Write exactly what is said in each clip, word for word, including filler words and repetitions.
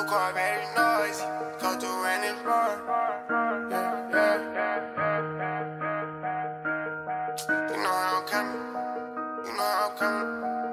car very noisy. Come through and it's roaring. Yeah, yeah. You know how I'm coming. You know how I'm coming.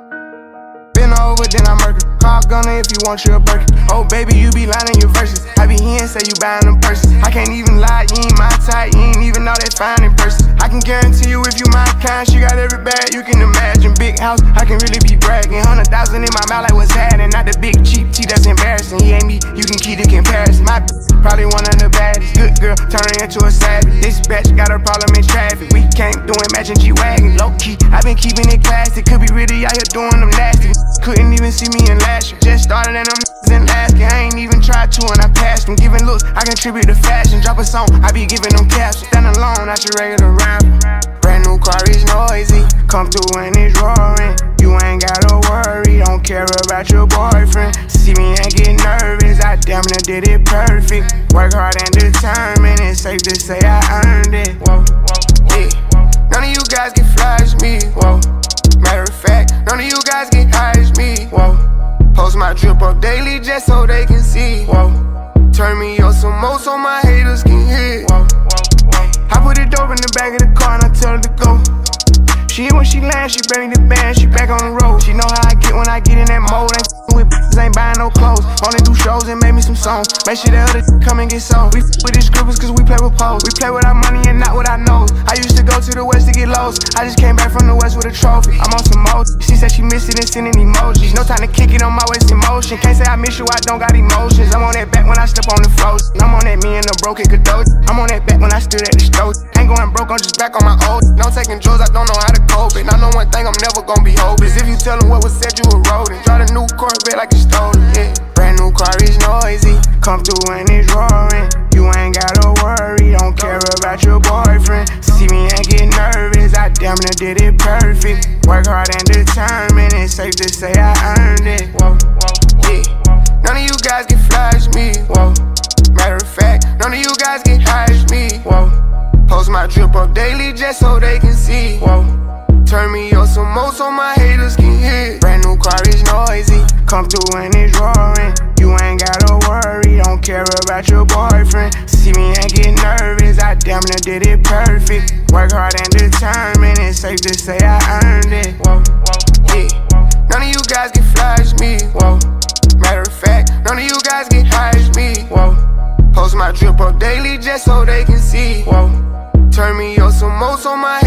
Been over, then I murder. Call gunner if you want you a Birkin. Oh baby, you be lying in your verses. I be here and say you buying them purses. I can't even lie, you ain't my type. You ain't even know that fine in person. I can guarantee you if you my kind, she got every bag you can imagine. Big house, I can really be bragging. Hundred thousand in my mouth like what's happening. Not the big cheap tea that's embarrassing. He ain't me, you can keep the comparison. My probably one of the baddest. Good girl, turning into a savage. This bitch got a problem in traffic. We can't do it, matching G-Wagon. Low key, I been keeping it classy. Could be really out here doing them nasty. Couldn't even see me in last year. Just started and them in last year. I ain't even tried to and I passed them. Giving looks, I contribute to fashion. Drop a song, I be giving them captions. Stand alone, not your regular rapper. Brand new car is noisy. Come through and it's roaring. You ain't gotta worry, don't care about your boyfriend. See me and get nervous, I damn near did it perfect. Work hard and determined, it's safe to say I earned it. Whoa, yeah. None of you guys get fly as me. Whoa. Matter of fact, none of you guys get high as me. Whoa. Post my drip up daily just so they can see. Whoa. Turn me up some more so my haters can hear. Whoa. I put it dope in the back of the car and I tell her to go. She hit when she lands, she bring me the band, she back on the road. She know how I get when I get in that mode. Ain't f***ing with b****s, ain't buying no clothes. Only do shows and make me some songs. Make sure the other come and get sold. We f*** with these scribbles cause we play with poles. We play with our money and not with our nose. I used to go to the west to get lows. I just came back from the west with a trophy. I'm on some mode. She said she missed it and sending emojis. No time to kick it on my waist in motion. Can't say I miss you, I don't got emotions. I'm on that back when I slip on the floor. I'm on that me and the broken cadoge. I'm on that back when I stood at the stove. Ain't going broke, I'm just back on my old. No taking drugs, I don't know how to cope it. I know one thing, I'm never gonna be hopeless. If you tell them what was said, you a rodent. Drive a new Corvette like it's stolen, yeah. Brand new car is noisy. Come through and it's roaring. You ain't gotta worry, don't care about your boyfriend. See me and get nervous, I damn near did it perfect. Work hard and determined, it's safe to say I earned it. Whoa, yeah. None of you guys get fly as me. Whoa. Matter of fact, none of you guys get high as me. Whoa. Post my drip up daily just so they can see. Whoa. Turn me up some more so my haters can hear. Brand new car is noisy. Come through and it's roaring. You ain't gotta worry, don't care about your boyfriend. See me and get nervous, I damn near did it perfect. Work hard and determined, it's safe to say I earned it. Whoa, yeah. None of you guys get fly as me. Whoa. Matter of fact, none of you guys get high as me. Whoa. Post my drip up daily just so they can see. Whoa. Turn me up some more so my